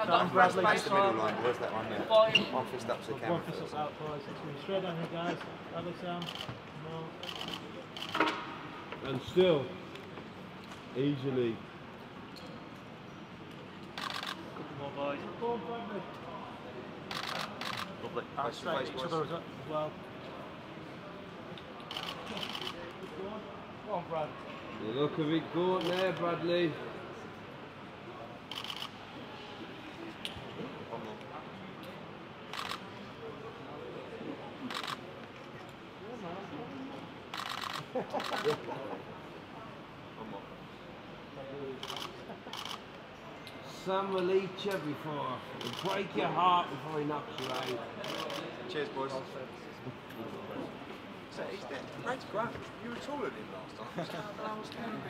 Sam Bradley just the middle line. Where's that one there? One fist up to the camera. One fist up for us. Straight down here, guys. Bradley, Sam. And still, easily. Couple more boys. Go on, Bradley. Lovely. And straight each other as well. Go on, Brad. The look of it going there, Bradley. Sam will eat you before. He'll break your heart before he knocks you out. Cheers, boys. So he's dead. Brad's great. You were taller than him last time.